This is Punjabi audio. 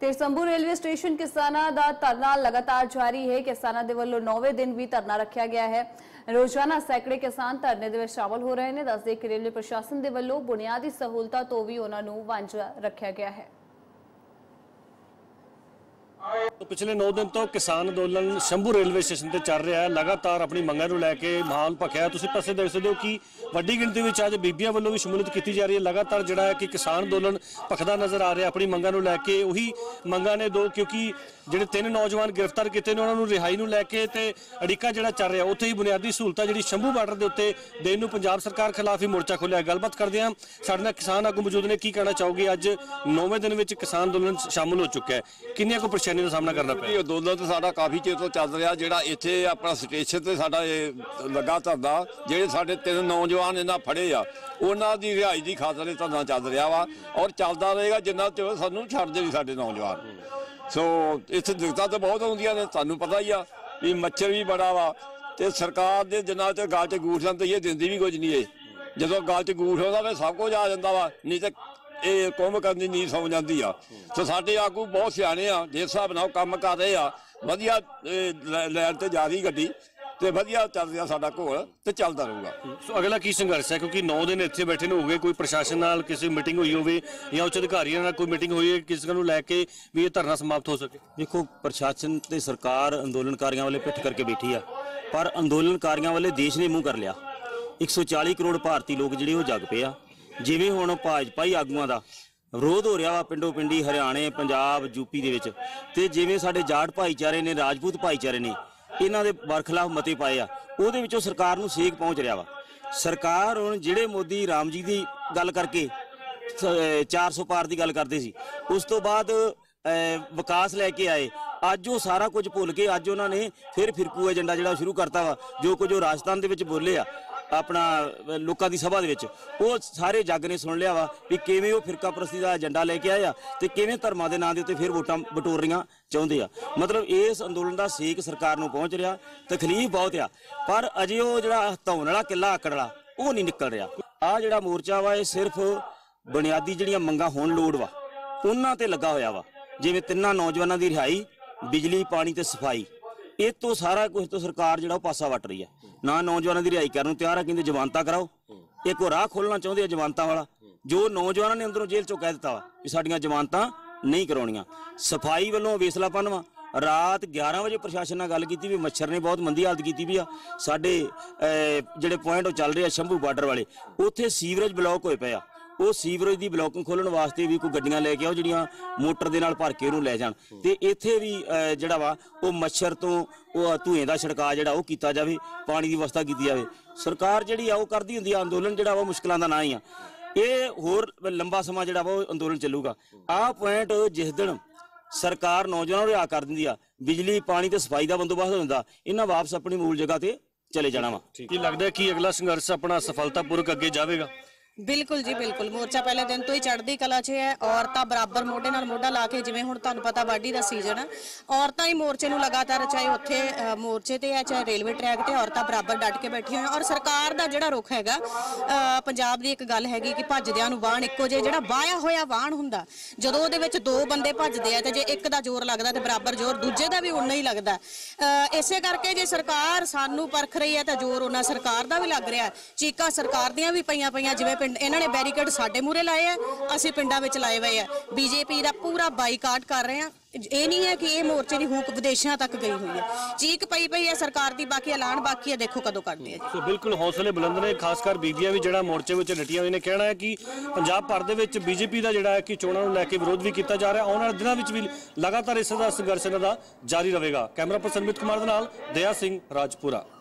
ਤੇ ਸੰਭੂ ਰੇਲਵੇ ਸਟੇਸ਼ਨ ਕਿਸਾਨਾਂ ਦਾ ਧਰਨਾ ਲਗਾਤਾਰ ਜਾਰੀ ਹੈ। ਕਿਸਾਨਾਂ ਦੇ ਵੱਲੋਂ 9ਵੇਂ ਦਿਨ ਵੀ ਧਰਨਾ ਰੱਖਿਆ ਗਿਆ ਹੈ। ਰੋਜ਼ਾਨਾ ਸੈਂਕੜੇ ਕਿਸਾਨ ਧਰਨੇ ਦੇ ਵਿੱਚ ਸ਼ਾਮਲ ਹੋ ਰਹੇ ਨੇ। ਦੱਸਦੇ ਕਿ ਰੇਲਵੇ ਪ੍ਰਸ਼ਾਸਨ ਦੇ ਵੱਲੋਂ ਬੁਨਿਆਦੀ ਸਹੂਲਤਾਂ ਤੋਂ ਵੀ ਉਹਨਾਂ ਨੂੰ ਵਾਂਝਾ ਰੱਖਿਆ ਗਿਆ ਹੈ। तो पिछले 9 दिन तो किसान अंदोलन शंभू रेलवे स्टेशन से चल रहा है। लगातार अपनी मंगां नूं लैके माहौल भखिया। तुसीं पासे देख सकते हो कि वड्डी गिणती विच अज बीबियां वल्लों भी शमूलियत की जा रही है। लगातार जिहड़ा है कि किसान अंदोलन भखदा नज़र आ रहा अपनी मंगां नूं लैके। उही मंगां ने दो, क्योंकि ਜਿਹੜੇ 3 नौजवान गिरफ्तार किए ने उन्होंने रिहाई नूं लैके ते अड़िका जिहड़ा चल रहा उत्थे ही बुनियादी सहूलतां जिहड़ी शंभू बार्डर के उत्ते देण नूं पंजाब सरकार खिलाफ ही मोर्चा खोलिया। गलबात करदे हां, साडे नाल किसान आगू मौजूद ने। की कहना चाहोगे, अज 9वें दिन विच किसान अंदोलन शामिल हो चुका है, किन्नियां को परेशानियां दा सामना करना पिया? अंदोलन तो साडा काफ़ी चिर तो चल रहा, जिहड़ा इत्थे अपना स्टेशन ते साडा लगा धरना, जिहड़े साडे 3 नौजवान इन्हां फड़े आ उन्हां दी रिहाई दी खातर धरना चल रहा वा और चलदा रहेगा जिन्ना चਿਰ सानूं छड्डदे नहीं साडे नौजवान। सो इत्थे दिक्कतां तो बहुत आउंदियां ने, तुहानूं पता ही आ भी मच्छर भी बड़ा वा ते सरकार दे जिन्ना चਿਰ गल च गूठ जांदी है दिंदी भी कुछ नहीं है। जदों गल च गूठ आउंदा फिर सब कुछ आ जांदा वा, नहीं ते ਇਹ ਕੁੰਭ ਕਰਨੀ ਨੀਂਦ ਸੌਂ ਜਾਂਦੀ ਆ। ਸੋ ਸਾਡੇ ਆਗੂ ਬਹੁਤ ਸਿਆਣੇ ਆ, ਜਿਸ ਹਿਸਾਬ ਨਾਲ ਕੰਮ ਕਰ ਰਹੇ ਆ ਵਧੀਆ ਲੈਣ ਤੇ ਜਾ ਰਹੀ ਗੱਡੀ ਤੇ ਵਧੀਆ ਚੱਲ ਰਿਹਾ ਸਾਡਾ ਘੋਲ ਤੇ ਚੱਲਦਾ ਰਹੂਗਾ। ਸੋ ਅਗਲਾ ਕੀ ਸੰਘਰਸ਼ ਹੈ, ਕਿਉਂਕਿ 9 ਦਿਨ ਇੱਥੇ ਬੈਠੇ ਨੇ ਹੋ ਗਏ, ਕੋਈ ਪ੍ਰਸ਼ਾਸਨ ਨਾਲ ਕਿਸੇ ਮੀਟਿੰਗ ਹੋਈ ਹੋਵੇ ਜਾਂ ਉੱਚ ਅਧਿਕਾਰੀਆਂ ਨਾਲ ਕੋਈ ਮੀਟਿੰਗ ਹੋਈ ਹੈ ਕਿਸੇ ਨੂੰ ਲੈ ਕੇ ਵੀ ਇਹ ਧਰਨਾ ਸਮਾਪਤ ਹੋ ਸਕੇ? ਦੇਖੋ, ਪ੍ਰਸ਼ਾਸਨ ਤੇ ਸਰਕਾਰ ਅੰਦੋਲਨਕਾਰੀਆਂ ਵਾਲੇ ਪਿੱਠ ਕਰਕੇ ਬੈਠੀ ਆ, ਪਰ ਅੰਦੋਲਨਕਾਰੀਆਂ ਵਾਲੇ ਦੇਸ਼ ਨੇ ਮੂੰਹ ਕਰ ਲਿਆ। 140 ਕਰੋੜ ਭਾਰਤੀ ਲੋਕ ਜਿਹੜੇ ਉਹ ਜਗ ਪਏ ਆ। ਜਿਵੇਂ ਹੁਣ ਭਾਜਪਾਈ ਆਗੂਆਂ ਦਾ ਵਿਰੋਧ ਹੋ ਰਿਹਾ ਵਾ ਪਿੰਡੋਂ ਪਿੰਡੀ ਹਰਿਆਣੇ, ਪੰਜਾਬ, ਯੂਪੀ ਦੇ ਵਿੱਚ, ਤੇ ਜਿਵੇਂ ਸਾਡੇ ਜਾਟ ਭਾਈਚਾਰੇ ਨੇ, ਰਾਜਪੂਤ ਭਾਈਚਾਰੇ ਨੇ ਇਹਨਾਂ ਦੇ ਬਰਖਲਾਫ ਮਤੇ ਪਾਏ ਆ, ਉਹਦੇ ਵਿੱਚੋਂ ਸਰਕਾਰ ਨੂੰ ਸੇਕ ਪਹੁੰਚ ਰਿਹਾ ਵਾ। ਸਰਕਾਰ ਹੁਣ ਜਿਹੜੇ ਮੋਦੀ ਰਾਮ ਜੀ ਦੀ ਗੱਲ ਕਰਕੇ 400 ਪਾਰ ਦੀ ਗੱਲ ਕਰਦੇ ਸੀ, ਉਸ ਤੋਂ ਬਾਅਦ ਵਿਕਾਸ ਲੈ ਕੇ ਆਏ, ਅੱਜ ਉਹ ਸਾਰਾ ਕੁਝ ਭੁੱਲ ਕੇ ਅੱਜ ਉਹਨਾਂ ਨੇ ਫਿਰ ਫਿਰਕੂ ਏਜੰਡਾ ਜਿਹੜਾ ਸ਼ੁਰੂ ਕਰਤਾ ਵਾ। ਜੋ ਕੁਝ ਉਹ ਰਾਜਸਥਾਨ ਦੇ ਵਿੱਚ ਬੋਲੇ ਆ ਆਪਣਾ ਲੋਕਾਂ ਦੀ ਸਭਾ ਦੇ ਵਿੱਚ, ਉਹ ਸਾਰੇ ਜੱਗ ਨੇ ਸੁਣ ਲਿਆ ਵਾ ਵੀ ਕਿਵੇਂ ਉਹ ਫਿਰਕਾ ਪ੍ਰਸਤੀ ਦਾ ਏਜੰਡਾ ਲੈ ਕੇ ਆਏ ਆ ਤੇ ਕਿਵੇਂ ਧਰਮਾਂ ਦੇ ਨਾਂ ਦੇ ਉੱਤੇ ਫਿਰ ਵੋਟਾਂ ਬਟੋਰੀਆਂ ਚਾਹੁੰਦੇ ਆ। ਮਤਲਬ ਇਸ ਅੰਦੋਲਨ ਦਾ ਸੇਕ ਸਰਕਾਰ ਨੂੰ ਪਹੁੰਚ ਰਿਹਾ, ਤਕਲੀਫ ਬਹੁਤ ਆ, ਪਰ ਅਜੇ ਉਹ ਜਿਹੜਾ ਧੌਣ ਵਾਲਾ ਕਿੱਲਾ ਆਕੜ ਵਾਲਾ ਉਹ ਨਹੀਂ ਨਿਕਲ ਰਿਹਾ। ਆਹ ਜਿਹੜਾ ਮੋਰਚਾ ਵਾ ਇਹ ਸਿਰਫ ਬੁਨਿਆਦੀ ਜਿਹੜੀਆਂ ਮੰਗਾਂ ਹੋਣ ਲੋੜ ਵਾ ਉਹਨਾਂ ਤੇ ਲੱਗਾ ਹੋਇਆ ਵਾ, ਜਿਵੇਂ 3 ਨੌਜਵਾਨਾਂ ਦੀ ਰਿਹਾਈ, ਬਿਜਲੀ, ਪਾਣੀ ਤੇ ਸਫਾਈ। ਇਹ ਤੋਂ ਸਾਰਾ ਕੁਝ ਤੋਂ ਸਰਕਾਰ ਜਿਹੜਾ ਉਹ ਪਾਸਾ ਵੱਟ ਰਹੀ ਹੈ। ਨਾ ਨੌਜਵਾਨਾਂ ਦੀ ਰਿਹਾਈ ਕਰਨ ਨੂੰ ਤਿਆਰ ਆ, ਕਹਿੰਦੇ ਜਮਾਨਤਾਂ ਕਰਾਓ। ਇੱਕ ਉਹ ਰਾਹ ਖੋਲਣਾ ਚਾਹੁੰਦੇ ਆ ਜਮਾਨਤਾਂ ਵਾਲਾ, ਜੋ ਨੌਜਵਾਨਾਂ ਨੇ ਅੰਦਰੋਂ ਜੇਲ੍ਹ ਚੋਂ ਕਹਿ ਦਿੱਤਾ ਵਾ ਵੀ ਸਾਡੀਆਂ ਜਮਾਨਤਾਂ ਨਹੀਂ ਕਰਾਉਣੀਆਂ। ਸਫਾਈ ਵੱਲੋਂ ਵੇਸਲਾਪਨ ਵਾ। ਰਾਤ 11 ਵਜੇ ਪ੍ਰਸ਼ਾਸਨ ਨਾਲ ਗੱਲ ਕੀਤੀ ਵੀ ਮੱਛਰ ਨੇ ਬਹੁਤ ਮੰਦੀ ਹਾਲਤ ਕੀਤੀ ਵੀ ਆ। ਸਾਡੇ ਜਿਹੜੇ ਪੁਆਇੰਟ ਉਹ ਚੱਲ ਰਹੇ ਆ ਸ਼ੰਭੂ ਬਾਰਡਰ ਵਾਲੇ, ਉੱਥੇ ਸੀਵਰੇਜ ਬਲੌਕ ਹੋਏ ਪਏ ਆ। ਉਹ ਸੀਵਰੇਜ ਦੀ ਬਲੌਕਿੰਗ ਖੋਲ੍ਹਣ ਵਾਸਤੇ ਵੀ ਕੋਈ ਗੱਡੀਆਂ ਲੈ ਕੇ ਆਓ ਜਿਹੜੀਆਂ ਮੋਟਰ ਦੇ ਨਾਲ ਭਰ ਕੇ ਉਹਨੂੰ ਲੈ ਜਾਣ, ਤੇ ਇੱਥੇ ਵੀ ਜਿਹੜਾ ਵਾ ਉਹ ਮੱਛਰ ਤੋਂ ਉਹ ਧੂਏ ਦਾ ਛਿੜਕਾਅ ਜਿਹੜਾ ਉਹ ਕੀਤਾ ਜਾਵੇ, ਪਾਣੀ ਦੀ ਵਿਵਸਥਾ ਕੀਤੀ ਜਾਵੇ। ਸਰਕਾਰ ਜਿਹੜੀ ਆ ਉਹ ਕਰਦੀ ਹੁੰਦੀ ਆ ਅੰਦੋਲਨ, ਜਿਹੜਾ ਵਾ ਮੁਸ਼ਕਲਾਂ ਦਾ ਨਾਂ ਹੀ ਆ। ਇਹ ਹੋਰ ਲੰਬਾ ਸਮਾਂ ਜਿਹੜਾ ਵਾ ਉਹ ਅੰਦੋਲਨ ਚੱਲੂਗਾ। ਆਹ ਪੁਆਇੰਟ ਜਿਸ ਦਿਨ ਸਰਕਾਰ ਨੌਜਵਾਨਾਂ ਨੂੰ ਰਿਹਾਅ ਕਰ ਦਿੰਦੀ ਆ, ਬਿਜਲੀ, ਪਾਣੀ ਤੇ ਸਫਾਈ ਦਾ ਬੰਦੋਬਸਤ ਹੋ ਜਾਂਦਾ, ਇਹਨਾਂ ਵਾਪਸ ਆਪਣੀ ਮੂਲ ਜਗ੍ਹਾ ਤੇ ਚਲੇ ਜਾਣਾ ਵਾ। ਕੀ ਲੱਗਦਾ ਕਿ ਅਗਲਾ ਸੰਘਰਸ਼ ਆਪਣਾ ਸਫਲਤਾਪੂਰਵਕ ਅੱਗੇ ਜਾਵੇਗਾ? बिल्कुल जी बिल्कुल। मोर्चा पहले दिन तो ही चढ़ती कला च है। औरतां बराबर मोढे नाल मोढा ला के, जिवें हुण तुहानूं पता वाढी दा सीजन है, औरतां ही मोर्चे नूं लगातार, चाहे उत्थे मोर्चे ते है चाहे रेलवे ट्रैक ते, औरतां बराबर डट के बैठियां होईयां। और सरकार दा जिहड़ा रुख हैगा, पंजाब दी एक गल हैगी कि भजदियां नूं वाहन इक्को जे, जिहड़ा वाया होया वाहन हुंदा जदों ओहदे विच 2 बंदे भजदे आ ते जे एक दा जोर लगदा ते बराबर जोर दूजे दा भी उन्ना ही लगदा। इसे करके जे सरकार सानूं परख रही है तां जोर उन्ना सरकार दा भी लग रिहा। चीकां सरकार दियां भी पईयां जिवें ਇਹਨਾਂ ਨੇ ਬੈਰੀਕੇਡ ਸਾਡੇ ਮੂਹਰੇ ਲਾਏ ਆ, ਅਸੀਂ ਪਿੰਡਾਂ ਵਿੱਚ ਲਾਏ ਹੋਏ ਆ। ਬੀਜੇਪੀ ਦਾ ਪੂਰਾ ਬਾਈਕਾਟ ਕਰ ਰਹੇ ਆ। ਇਹ ਨਹੀਂ ਹੈ ਕਿ ਇਹ ਮੋਰਚੇ ਦੀ ਹੂਕ ਵਿਦੇਸ਼ਾਂ ਤੱਕ ਗਈ ਹੋਈ ਹੈ। ਚੀਕ ਪਈ ਹੈ ਸਰਕਾਰ ਦੀ, ਬਾਕੀ ਐਲਾਨ ਬਾਕੀ ਹੈ, ਦੇਖੋ ਕਦੋਂ ਕਰਦੇ ਆ। ਸੋ ਬਿਲਕੁਲ ਹੌਸਲੇ ਬੁਲੰਦ ਨੇ, ਖਾਸ ਕਰ ਬੀਬੀਆਂ ਵੀ ਜਿਹੜਾ ਮੋਰਚੇ ਵਿੱਚ ਡਟੀਆਂ ਹੋਈਆਂ ਨੇ। ਕਹਿਣਾ ਹੈ ਕਿ ਪੰਜਾਬ ਭਰ ਦੇ ਵਿੱਚ ਬੀਜੇਪੀ ਦਾ ਜਿਹੜਾ ਹੈ ਕਿ ਚੋਣਾਂ ਨੂੰ ਲੈ ਕੇ ਵਿਰੋਧ ਵੀ ਕੀਤਾ ਜਾ ਰਿਹਾ। ਆਉਣ ਵਾਲੇ ਦਿਨਾਂ ਵਿੱਚ ਵੀ ਲਗਾਤਾਰ ਇਸ ਦਾ ਸੰਘਰਸ਼ ਇਹਨਾਂ ਦਾ ਜਾਰੀ ਰਹੇਗਾ। ਕੈਮਰਾ ਪਰਸਨ ਅਮਿਤ ਕੁਮਾਰ ਦੇ ਨਾਲ ਦਇਆ ਸਿੰਘ, ਰਾਜਪੁਰਾ।